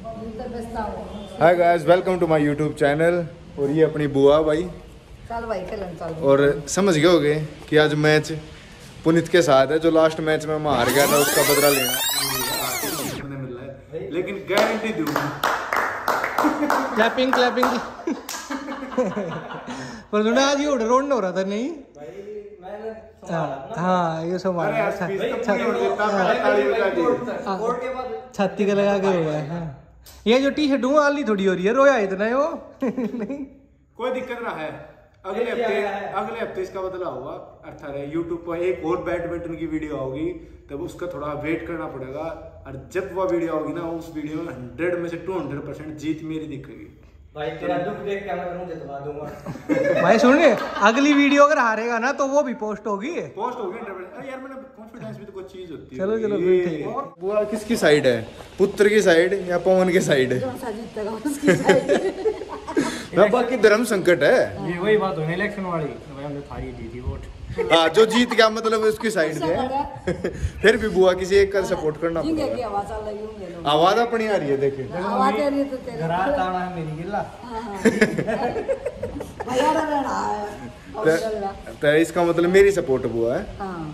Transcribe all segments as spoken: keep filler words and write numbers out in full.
Hi guys, welcome to my YouTube channel. और ये अपनी बुआ भाई। चल भाई खेलन चल। और समझ गए होगे कि आज मैच पुनीत के साथ है। जो लास्ट मैच में मैं हार गया था उसका बदला लेना मिल रहा है, लेकिन गारंटी दूंगा। क्लैपिंग क्लैपिंग पर तूने आज ये रोड हो रहा था नहीं हाँ ये सब छाती का लगा के हुआ है। ये जो टी शर्ट हूँ आली थोड़ी हो रही है, रोया इतना वो नहीं कोई दिक्कत ना है। अगले हफ्ते अगले हफ्ते इसका बदला होगा। अठारह यूट्यूब पर एक और बैडमिंटन की वीडियो होगी, तब उसका थोड़ा वेट करना पड़ेगा। और जब वो वीडियो होगी ना, उस वीडियो में हंड्रेड में से टू हंड्रेड परसेंट जीत मेरी दिखेगी भाई। तेरा दुख देख के मैं करूं, जितवा दूंगा भाई। सुन ले, अगली वीडियो अगर हारेगा ना तो वो भी पोस्ट होगी पोस्ट होगी अरे यार, मैंने कॉन्फिडेंस भी तो कोई चीज होती है। चलो चलो फिर ठीक है। बुआ किसकी साइड है, पुत्र की साइड या पवन की साइड है? बाकी धर्म संकट है। ये वही बात होने इलेक्शन वाली, भाई हमने थारी दी थी वोट। हाँ, जो जीत गया मतलब उसकी साइड पे। फिर भी बुआ किसी एक का सपोर्ट करना पड़ेगा। आवाज अपनी आ रही है, देखे तो इसका मतलब मेरी सपोर्ट बुआ है।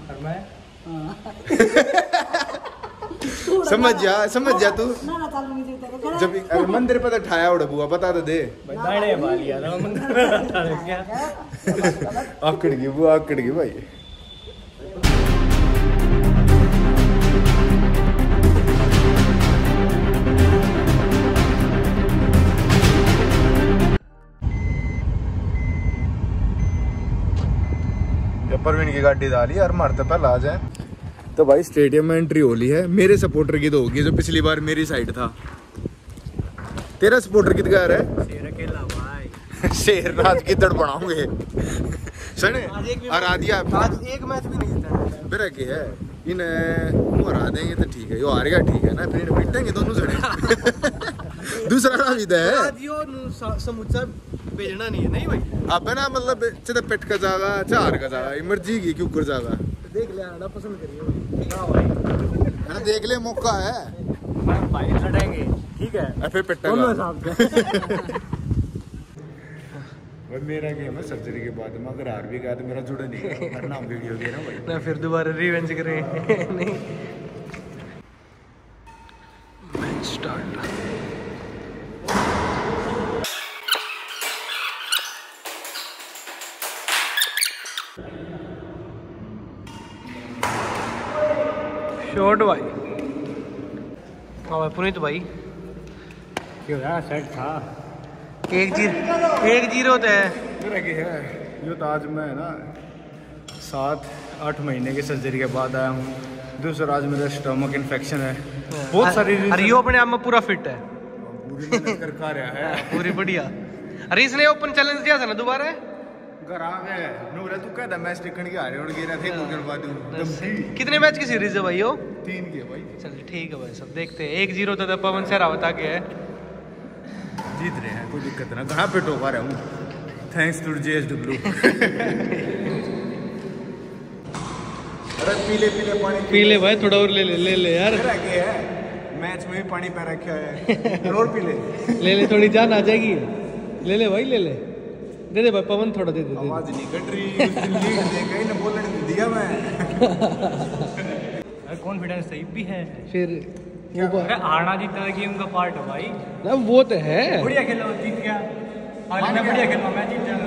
समझ जा समझ जा तू। जब मंदिर पर ठाया उड़ा बुआ बता तो दे। आकड़ गई बुआ, आकड़ गई भाई। परवीन की गाड़ी डाली यार, मारते पहले आ जाए तो भाई। स्टेडियम में एंट्री होली है। मेरे सपोर्टर की तो होगी, जो पिछली बार मेरी साइड था। तेरा सपोर्टर कितना है? शेर अकेला भाई। शेर राज की दड़ बनाओगे सने। और आदिया आज एक मैच भी नहीं जीता मेरा क्या है। इन्हें हरा देंगे तो ठीक है, यो हार गया ठीक है ना, फिर पीटेंगे दोनों सने। दूसरा नाम इधर है समूचा भेजना नहीं है नहीं भाई। अब है ना, मतलब चाहे पेट का जागा चाहे हार का जागा, मर्जी की क्यों कर जागा। देख ले आना पसंद करिए भाई, है ना, देख ले मौका है भाई, लड़ेंगे ठीक है। फिर पिट्टा मेरा गेम है सर्जरी के बाद में, अगर हार भी गया तो मेरा जुड़ा नहीं है नाम वीडियो दे रहा भाई ना, फिर दोबारा रिवेंज करें। नहीं मैच स्टार्ट। शॉट भाई। हाँ पुनीत भाई क्यों यार, सेट था। एक जीरो एक जीरो तो है मेरा क्या है। यो तो आज मैं ना सात आठ महीने की सर्जरी के बाद आया हूँ। दूसरा आज मेरा स्टमक इन्फेक्शन है, बहुत सारी। अरे यो अपने आप में पूरा फिट है, पूरी मेहनत कर खा रहा है पूरी बढ़िया। अरे इसने ओपन चैलेंज दिया था ना दोबारा घर आ गए नूरा। तू कहता मैच टिकन के हारे और गिरा थे गोल बाद। कितने मैच की सीरीज है भाई यो? तीन की है भाई। चल ठीक है भाई, सब देखते हैं। एक जीरो तो पवन सहरावत आगे है, जीत रहे हैं, कोई दिक्कत ना। कहाँ पे टोका रहा हूँ, थैंक्स टू जेएसडब्ल्यू। अरे पीले पीले पानी पीले भाई, थोड़ा और ले ले ले ले यार। मेरा क्या है, मैच में भी पानी पे रखा है, और पीले ले ले, थोड़ी जान आ जाएगी। ले ले भाई, ले ले, दे दे भाई पवन, थोड़ा दे दे। आवाज नहीं कट रही, उस दिन लीड दे गई ना, बोलने नहीं दिया मैं। कॉन्फिडेंस सही भी है। फिर हारना जीतना गेम का पार्ट है भाई ना, वो तो है। बढ़िया खेला, जीत गया। आज मैं बढ़िया खेला, मैं जीत जाऊंगा।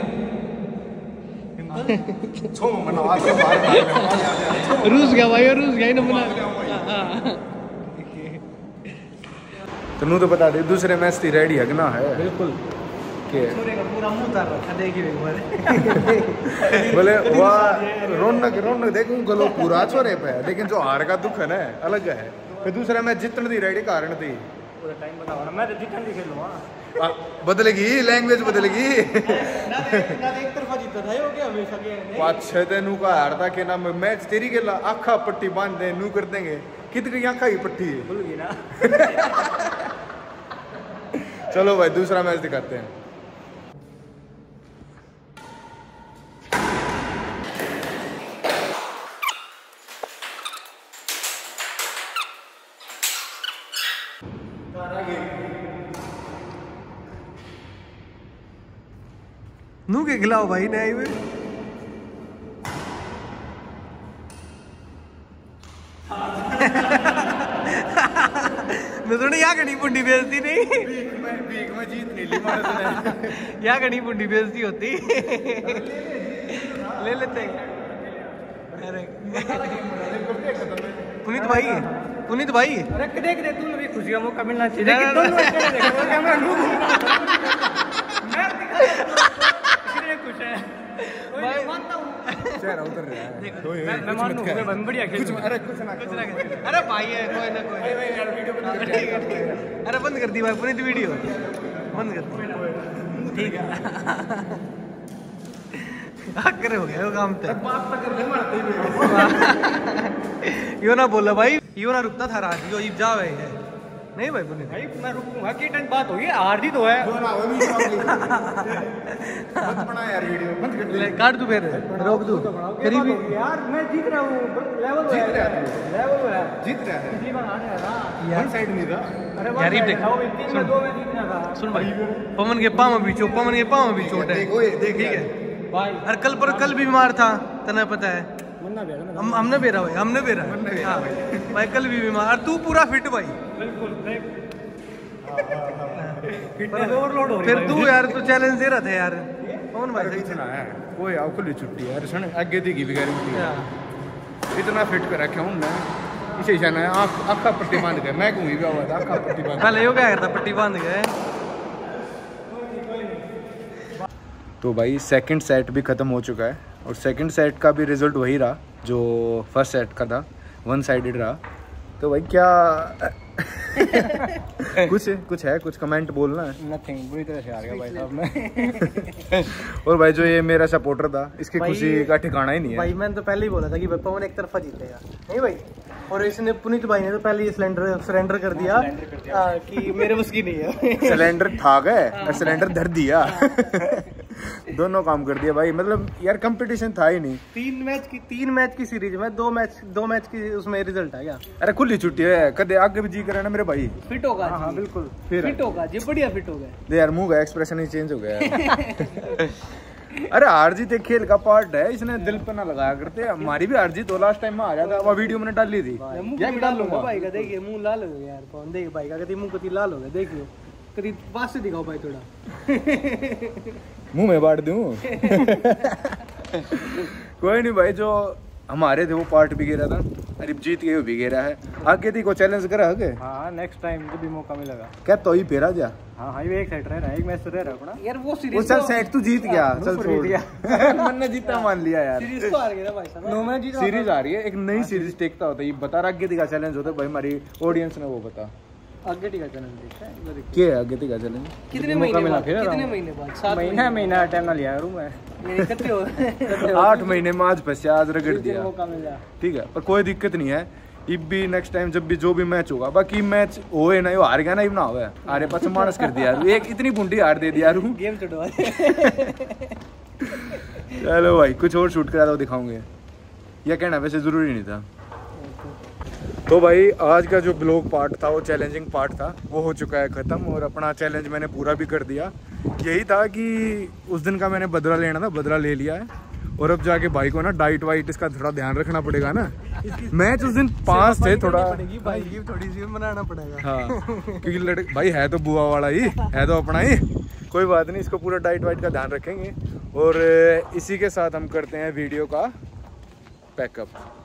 रूस गया भाई, रूस गया ना बना। तो नू तो बता दे, दूसरे मैच की रेडी है ना? है बिल्कुल के पूरा मुंह उतार रखा, देखिए एक बार। बोले वाह, रौनक रौनक देखूं गलो पूरा छोरे पे है, लेकिन जो हार का दुख है ना अलग है। फिर दूसरा मैच जीतने दी रेडी कारण थी। पूरा टाइम बताओ ना, मैं तो जीतने दी खेलूंगा। बदलेगी लैंग्वेज, बदलेगी। एक तरफा जीता था हो गया हमेशा के। पाँच छह दिन का हारता के नाम मैच तेरी के आखा पट्टी बांध दे, नू कर देंगे। कितनी आखा की पट्टी है भूल गई ना। चलो भाई, दूसरा मैच दिखाते हैं। आगे नू के खिलाओ भाई नहीं में मैं थोड़ी यहाँ कहीं पुंडी बेचती नहीं बीक में जीत नहीं ली मार यहाँ कहीं पुंडी बेचती होती ले लेते अरे पुनीत भाई पुनीत भाई अरे देख दे तू भी खुशी का मौका मिलना चाहिए लेकिन दोनों अकेले देखो कैमरा ढूंढ मैं कितने खुश है मैं मानता हूं चेहरा उतर रहा है मैं मैं मानूं मैं बन बढ़िया खेल अरे कुछ ना कुछ ना अरे भाई है कोई ना कोई अरे बंद कर दी भाई पुनीत वीडियो बंद कर दी ठीक है करे हो गया वो काम तो बात तो कर ले मारते ही यो ना बोला भाई यो ना रुकता था रात यो जा भाई है नहीं भाई पुनीत भाई मैं रुकूंगा की टन बात होगी हार जी तो है मत बना यार वीडियो बंद कर ले काट दू फिर रोक दू फिर भी यार मैं जीत रहा हूं लेवल जीत रहा है लेवल है जीत रहा है पिछली बार हारे है ना वन साइड नहीं था अरे यार, ये देख। तीन में दो में जीतना था सुन भाई पवन के पाँव में भी चोट पवन के पाँव में भी चोट है देखो ये देख ठीक है भाई अरे कल पर कल भी बीमार था तने पता है मन्ना बेरा ना हम हमने बेरा भाई हमने बेरा हमने बेरा हाँ, भाई। भाई कल भी बीमार और तू पूरा फिट भाई बिल्कुल फिटनेस ओवरलोड हो रही फिर तू यार तू चैलेंज दे रहा था यार कौन भाई सही इतना है कोई आओ खुली छुट्टी यार सुन आगे दी की गारंटी हाँ। इतना फिट कर रखा हूं मैं इसे जाना आंख आंखा पट्टी बांध के मैं घूमी भी हुआ था आंखा पट्टी बांध पहले यो क्या करता पट्टी बांध गए तो भाई सेकंड सेट भी खत्म हो चुका है और सेकंड सेट का भी रिजल्ट वही रहा जो फर्स्ट सेट का था वन साइडेड रहा तो भाई क्या कुछ कुछ है कुछ कमेंट बोलना है नथिंग बुरी तरह से हार गया भाई साहब मैं और भाई जो ये मेरा सपोर्टर था इसकी भाई- खुशी का ठिकाना ही नहीं है भाई मैंने तो पहले ही बोला था कि भाई पवन एक तरफा जीतेगा नहीं भाई और इसने पुनीत भाई ने तो पहले ही सिलेंडर सरेंडर कर दिया हाँ, कि मेरे बस की नहीं है सिलेंडर था गए और सिलेंडर धर दिया दोनों काम कर दिया भाई मतलब यार कंपटीशन था ही नहीं तीन मैच की तीन मैच की सीरीज में दो मैच दो मैच की उसमें रिजल्ट आ गया अरे खुली छुट्टी है कदे आगे भी जी करे ना मेरे भाई फिट होगा हाँ बिल्कुल फिर फिट होगा जी बढ़िया फिट हो गया दे यार मुंह का एक्सप्रेशन ही चेंज हो गया यार। अरे हार जीत एक खेल का पार्ट है इसने दिल पे ना लगाया करते हमारी भी हार जीत तो लास्ट टाइम में आ जाता वो वीडियो मैंने डाली थी मुंह भी डाल लूंगा भाई का देखिए मुंह लाल हो गया यार कौन देखिए भाई का कभी मुंह कभी लाल हो गया देखियो कभी पास से दिखाओ भाई थोड़ा मुंह में बांट दूं कोई नहीं भाई जो हमारे थे वो पार्ट भी गिरा था अरे जीत गए वो भी गिरा है आगे थी को चैलेंज करा है हाँ नेक्स्ट टाइम जब भी मौका मिलेगा क्या तो ही फेरा जा हाँ हाँ ये एक साइड रह रहा है एक मैच तो रह रहा है अपना यार वो वो सीरीज चल सेट तू जीत गया हाँ, चल मुंह छोड़ पर दिया। मन ने जीता मान लिया यार सीरीज तो हार गया भाई साहब नो मैच जीता सीरीज आ रही है एक नई सीरीज टेकता होता है ये बता रहा आगे का चैलेंज होता है भाई हमारी ऑडियंस ने वो बता आगे टीका चैनल देखा है इधर देखिए। क्या है आगे का चैलेंज कितने मौका महीने मिला बाद फिर कितने आराम। महीने बाद सात महीना महीना टाइम ना लिया करूँ मैं महीने कितने हो आठ महीने में आज फंसे आज रगड़ दिया मौका मिल जाए ठीक है पर कोई दिक्कत नहीं है इब भी नेक्स्ट टाइम जब भी जो भी मैच होगा बाकी मैच होए ना यो हार गया ना इब ना होवे अरे पास मानस कर दिया यार एक इतनी बुंडी हार दे दिया यार गेम छुड़वा चलो भाई कुछ और शूट करा दो दिखाऊंगे या कहना वैसे जरूरी नहीं था तो भाई आज का जो ब्लॉग पार्ट था वो चैलेंजिंग पार्ट था वो हो चुका है ख़त्म और अपना चैलेंज मैंने पूरा भी कर दिया यही था कि उस दिन का मैंने बदला लेना था बदला ले लिया है और अब जाके भाई को ना डाइट वाइट इसका थोड़ा ध्यान रखना पड़ेगा ना मैच उस दिन पांच थे थोड़ा भाई की थोड़ी सी बनाना पड़ेगा हाँ क्योंकि लड़के भाई है तो बुआ वाला ही है तो अपना ही कोई बात नहीं इसको पूरा डाइट वाइट का ध्यान रखेंगे और इसी के साथ हम करते हैं वीडियो का पैकअप